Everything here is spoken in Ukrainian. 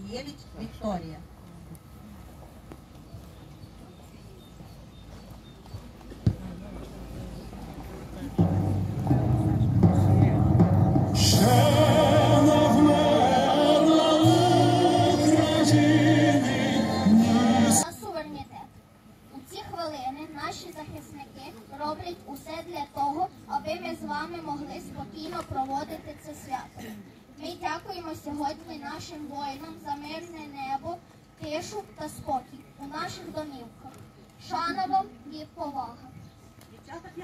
Єліч Вікторія. Наші захисники роблять усе для того, аби ми з вами могли спокійно проводити це свято. Ми дякуємо сьогодні нашим воїнам за мирне небо, тишу та спокій у наших домівках. Шана вам і повага.